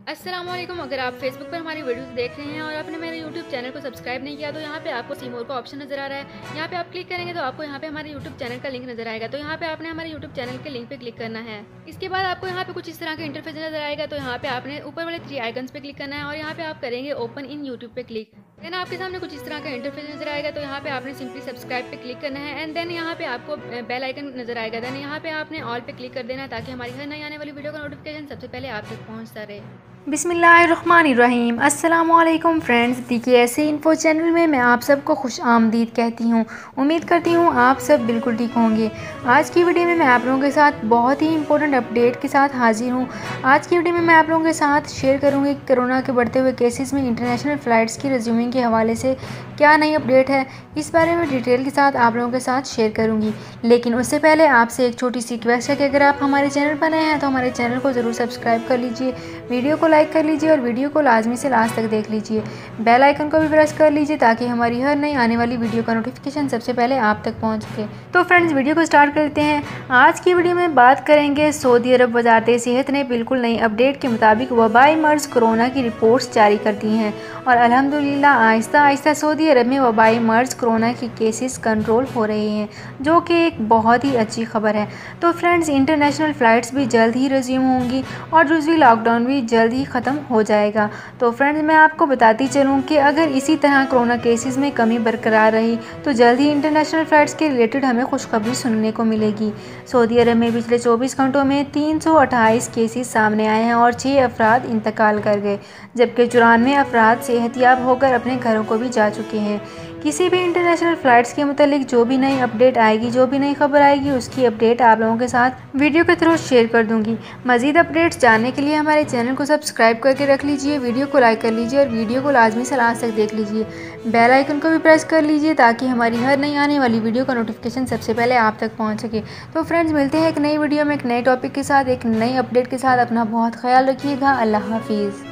अस्सलामुअलैकुम। अगर आप फेसबुक पर हमारी वीडियोस देख रहे हैं और आपने मेरे यूट्यूब चैनल को सब्सक्राइब नहीं किया तो यहाँ पे आपको सी मोर का ऑप्शन नजर आ रहा है। यहाँ पे आप क्लिक करेंगे तो आपको यहाँ पे हमारे यूट्यूब चैनल का लिंक नजर आएगा। तो यहाँ पे आपने हमारे यूट्यूब चैनल के लिंक पे क्लिक करना है। इसके बाद आपको यहाँ पे कुछ इस तरह का इंटरफेस नजर आएगा। तो यहाँ पे आपने ऊपर वाले 3 आइकन्स पे क्लिक करना है और यहाँ पे आप करेंगे ओपन इन यूट्यूब पे क्लिक। देन आपके सामने कुछ इस तरह का इंटरफेस नजर आएगा। तो यहाँ पे आपने सिंपली सब्सक्राइब पे क्लिक करना है एंड देन यहाँ पे आपको बेल आइकन नजर आएगा। देन यहाँ पे आपने ऑल पे क्लिक कर देना है ताकि हमारी हर नई आने वाली वीडियो का नोटिफिकेशन सबसे पहले आप तक पहुँचता रहे। बिस्मिल्लाहिर्रहमानिर्रहीम। अस्सलामुअलैकुम फ्रेंड्स, देखिए ऐसे इन्फो चैनल में मैं आप सबको खुश आमदीद कहती हूँ। उम्मीद करती हूँ आप सब बिल्कुल ठीक होंगे। आज की वीडियो में मैं आप लोगों के साथ बहुत ही इंपॉर्टेंट अपडेट के साथ हाजिर हूँ। आज की वीडियो में मैं आप लोगों के साथ शेयर करूँगी कोरोना के बढ़ते हुए केसेस में इंटरनेशनल फ़्लाइट्स की रिज्यूमिंग के हवाले से क्या नई अपडेट है, इस बारे में डिटेल के साथ आप लोगों के साथ शेयर करूँगी। लेकिन उससे पहले आपसे एक छोटी सी रिक्वेस्ट है कि अगर आप हमारे चैनल पर नए हैं तो हमारे चैनल को ज़रूर सब्सक्राइब कर लीजिए, वीडियो को लाइक कर लीजिए और वीडियो को लाजमी से लास्ट तक देख लीजिए। बेल आइकन को भी प्रेस कर लीजिए ताकि हमारी हर नई आने वाली वीडियो का नोटिफिकेशन सबसे पहले आप तक पहुंच सके। तो फ्रेंड्स, वीडियो को स्टार्ट करते हैं। आज की वीडियो में बात करेंगे सऊदी अरब वजारत सेहत ने बिल्कुल नई अपडेट के मुताबिक वबाई मर्ज कोरोना की रिपोर्ट्स जारी कर दी हैं और अल्हम्दुलिल्लाह आहिस्ता आहिस्ता सऊदी अरब में वबाई मर्ज कोरोना की केसेस कंट्रोल हो रहे हैं, जो कि एक बहुत ही अच्छी खबर है। तो फ्रेंड्स, इंटरनेशनल फ़्लाइट्स भी जल्द ही रिज्यूम होंगी और जुज़वी लॉकडाउन भी जल्द ही ख़त्म हो जाएगा। तो फ्रेंड्स, मैं आपको बताती चलूँ कि अगर इसी तरह कोरोना केसेस में कमी बरकरार रही तो जल्द ही इंटरनेशनल फ़्लाइट्स के रिलेटेड हमें खुशखबरी सुनने को मिलेगी। सऊदी अरब में पिछले 24 घंटों में 328 केसेस सामने आए हैं और 6 अफराद इंतकाल कर गए, जबकि 94 अफराद सेहतयाब होकर अपने घरों को भी जा चुके हैं। किसी भी इंटरनेशनल फ़्लाइट्स के मुतालिक जो भी नई अपडेट आएगी, जो भी नई खबर आएगी, उसकी अपडेट आप लोगों के साथ वीडियो के थ्रू शेयर कर दूंगी। मज़ीद अपडेट्स जानने के लिए हमारे चैनल को सब्सक्राइब करके रख लीजिए, वीडियो को लाइक कर लीजिए और वीडियो को लाजमी से लास्ट तक देख लीजिए। बेल आइकन को भी प्रेस कर लीजिए ताकि हमारी हर नई आने वाली वीडियो का नोटिफिकेशन सबसे पहले आप तक पहुँच सके। तो फ्रेंड्स, मिलते हैं एक नई वीडियो में एक नए टॉपिक के साथ, एक नई अपडेट के साथ। अपना बहुत ख्याल रखिएगा। अल्लाह हाफिज़।